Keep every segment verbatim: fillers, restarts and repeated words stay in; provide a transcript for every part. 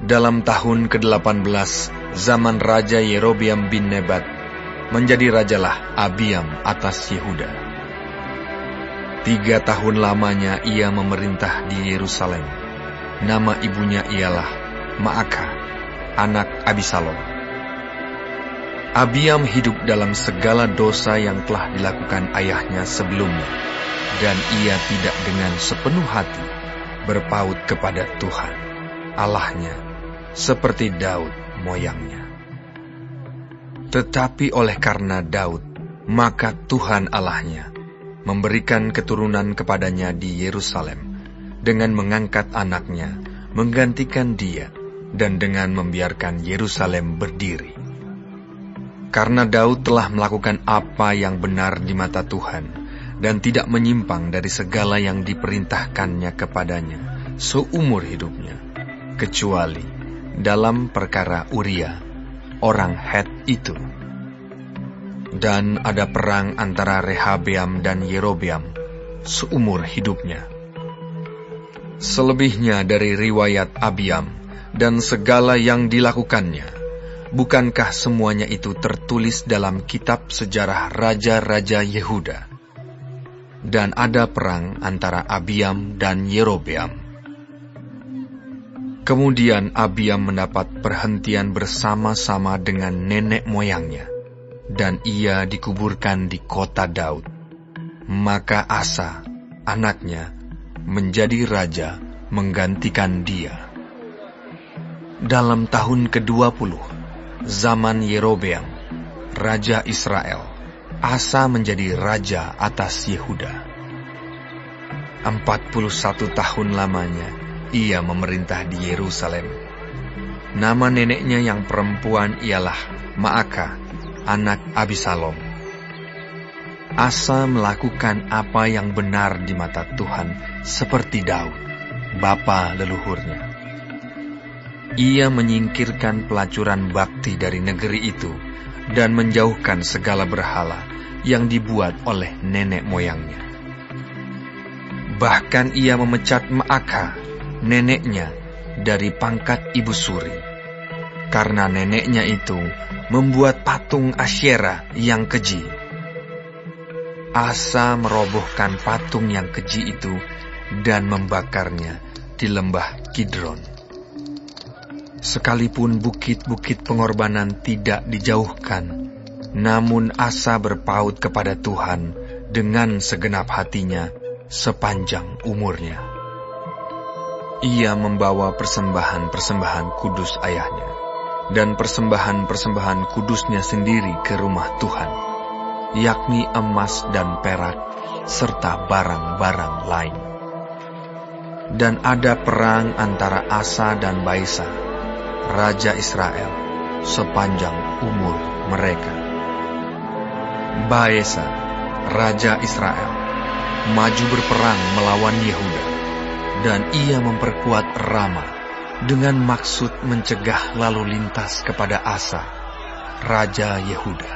Dalam tahun kedelapan belas zaman Raja Yerobeam bin Nebat, menjadi rajalah Abiam atas Yehuda. Tiga tahun lamanya ia memerintah di Yerusalem. Nama ibunya ialah Maakah, anak Abisalom. Abiam hidup dalam segala dosa yang telah dilakukan ayahnya sebelumnya, dan ia tidak dengan sepenuh hati berpaut kepada Tuhan, Allahnya, seperti Daud moyangnya. Tetapi oleh karena Daud, maka Tuhan Allahnya memberikan keturunan kepadanya di Yerusalem, dengan mengangkat anaknya, menggantikan dia, dan dengan membiarkan Yerusalem berdiri. Karena Daud telah melakukan apa yang benar di mata Tuhan, dan tidak menyimpang dari segala yang diperintahkannya kepadanya seumur hidupnya, kecuali dalam perkara Uria, orang Het itu. Dan ada perang antara Rehabeam dan Yerobeam seumur hidupnya. Selebihnya dari riwayat Abiam dan segala yang dilakukannya, bukankah semuanya itu tertulis dalam kitab sejarah raja-raja Yehuda? Dan ada perang antara Abiam dan Yerobeam. Kemudian Abiam mendapat perhentian bersama-sama dengan nenek moyangnya, dan ia dikuburkan di kota Daud. Maka Asa, anaknya, menjadi raja menggantikan dia. Dalam tahun kedua puluh, zaman Yerobeam, raja Israel, Asa menjadi raja atas Yehuda. Empat puluh satu tahun lamanya ia memerintah di Yerusalem. Nama neneknya yang perempuan ialah Maakah, anak Abisalom. Asa melakukan apa yang benar di mata Tuhan seperti Daud, bapa leluhurnya. Ia menyingkirkan pelacuran bakti dari negeri itu dan menjauhkan segala berhala yang dibuat oleh nenek moyangnya. Bahkan ia memecat Maakah, neneknya, dari pangkat ibu suri, karena neneknya itu membuat patung Asyera yang keji. Asa merobohkan patung yang keji itu dan membakarnya di lembah Kidron. Sekalipun bukit-bukit pengorbanan tidak dijauhkan, namun Asa berpaut kepada Tuhan dengan segenap hatinya sepanjang umurnya. Ia membawa persembahan-persembahan kudus ayahnya dan persembahan-persembahan kudusnya sendiri ke rumah Tuhan, yakni emas dan perak serta barang-barang lain. Dan ada perang antara Asa dan Baesa, raja Israel, sepanjang umur mereka. Baesa, raja Israel, maju berperang melawan Yehuda, dan ia memperkuat Rama dengan maksud mencegah lalu lintas kepada Asa, raja Yehuda.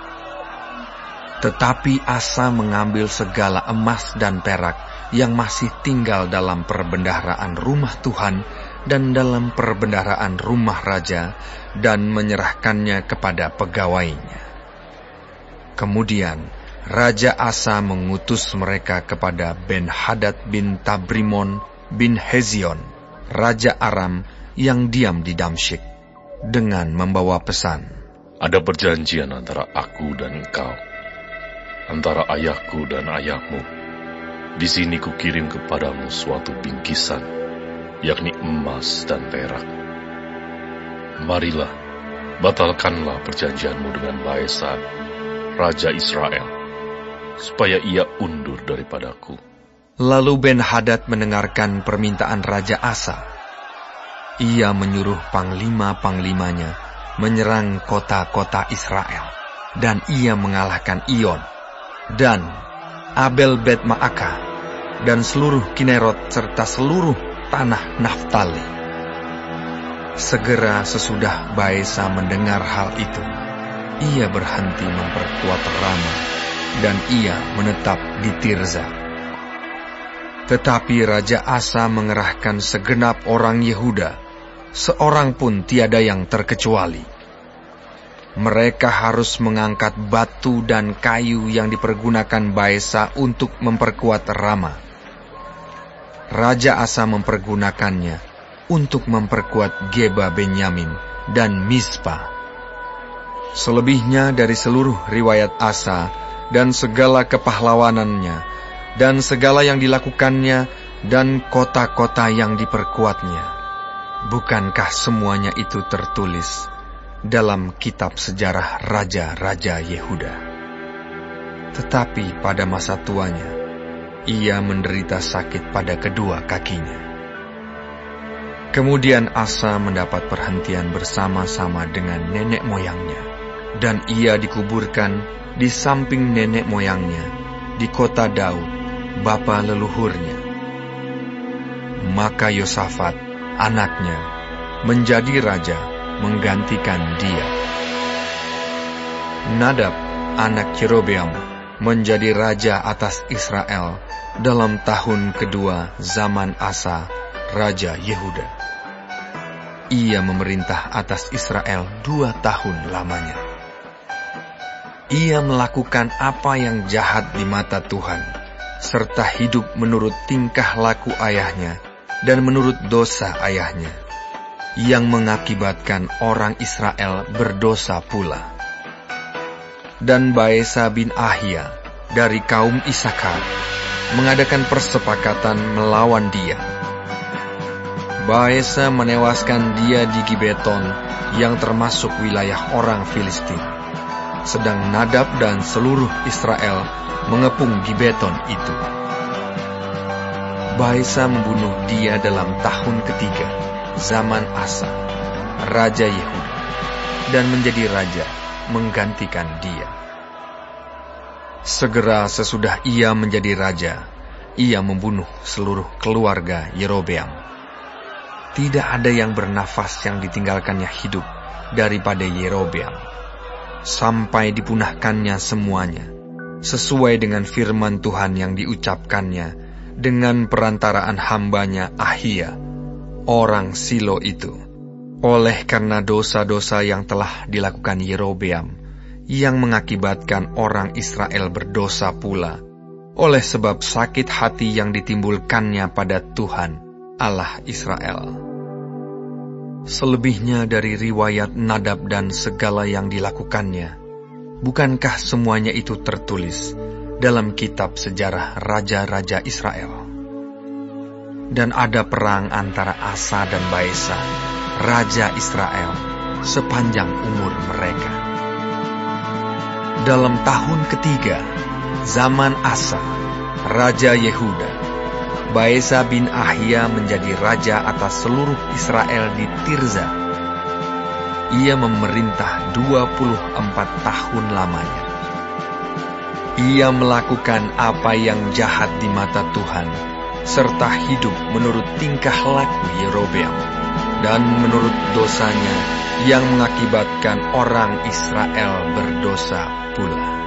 Tetapi Asa mengambil segala emas dan perak yang masih tinggal dalam perbendaharaan rumah Tuhan dan dalam perbendaharaan rumah raja, dan menyerahkannya kepada pegawainya. Kemudian Raja Asa mengutus mereka kepada Ben-Hadad bin Tabrimon bin Hezion, Raja Aram yang diam di Damsyik, dengan membawa pesan. Ada perjanjian antara aku dan engkau, antara ayahku dan ayahmu. Di sini kukirim kepadamu suatu bingkisan, yakni emas dan perak. Marilah, batalkanlah perjanjianmu dengan Baesa, Raja Israel, supaya ia undur daripadaku. Lalu Ben-Hadad mendengarkan permintaan Raja Asa. Ia menyuruh panglima-panglimanya menyerang kota-kota Israel, dan ia mengalahkan Iyon, dan Abel Bet Maakah, dan seluruh Kinerot serta seluruh tanah Naftali. Segera sesudah Baesa mendengar hal itu, ia berhenti memperkuat Rama, dan ia menetap di Tirza. Tetapi Raja Asa mengerahkan segenap orang Yehuda seorang pun tiada yang terkecuali. Mereka harus mengangkat batu dan kayu yang dipergunakan Baesa untuk memperkuat Rama. Raja Asa mempergunakannya untuk memperkuat Geba Benyamin dan Mizpa. Selebihnya dari seluruh riwayat Asa dan segala kepahlawanannya dan segala yang dilakukannya dan kota-kota yang diperkuatnya, bukankah semuanya itu tertulis dalam kitab sejarah raja-raja Yehuda? Tetapi pada masa tuanya, ia menderita sakit pada kedua kakinya. Kemudian Asa mendapat perhentian bersama-sama dengan nenek moyangnya, dan ia dikuburkan di samping nenek moyangnya di kota Daud, bapa leluhurnya. Maka Yosafat, anaknya, menjadi raja menggantikan dia. Nadab, anak Yerobeam, menjadi raja atas Israel dalam tahun kedua zaman Asa, raja Yehuda. Ia memerintah atas Israel dua tahun lamanya. Ia melakukan apa yang jahat di mata Tuhan, serta hidup menurut tingkah laku ayahnya dan menurut dosa ayahnya, yang mengakibatkan orang Israel berdosa pula. Dan Baesa bin Ahia dari kaum Isakar mengadakan persepakatan melawan dia. Baesa menewaskan dia di Gibeton yang termasuk wilayah orang Filistin, sedang Nadab dan seluruh Israel mengepung Gibeton itu. Baesa membunuh dia dalam tahun ketiga zaman Asa, raja Yehuda, dan menjadi raja menggantikan dia. Segera sesudah ia menjadi raja, ia membunuh seluruh keluarga Yerobeam. Tidak ada yang bernafas yang ditinggalkannya hidup daripada Yerobeam, sampai dipunahkannya semuanya, sesuai dengan firman Tuhan yang diucapkannya dengan perantaraan hambanya Ahia, orang Silo itu, oleh karena dosa-dosa yang telah dilakukan Yerobeam, yang mengakibatkan orang Israel berdosa pula, oleh sebab sakit hati yang ditimbulkannya pada Tuhan Allah Israel. Selebihnya dari riwayat Nadab dan segala yang dilakukannya, bukankah semuanya itu tertulis dalam kitab sejarah raja-raja Israel? Dan ada perang antara Asa dan Baesa, raja Israel, sepanjang umur mereka. Dalam tahun ketiga, zaman Asa, raja Yehuda, Baesa bin Ahia menjadi raja atas seluruh Israel di Tirza. Ia memerintah dua puluh empat tahun lamanya. Ia melakukan apa yang jahat di mata Tuhan, serta hidup menurut tingkah laku Yerobeam, dan menurut dosanya yang mengakibatkan orang Israel berdosa pula.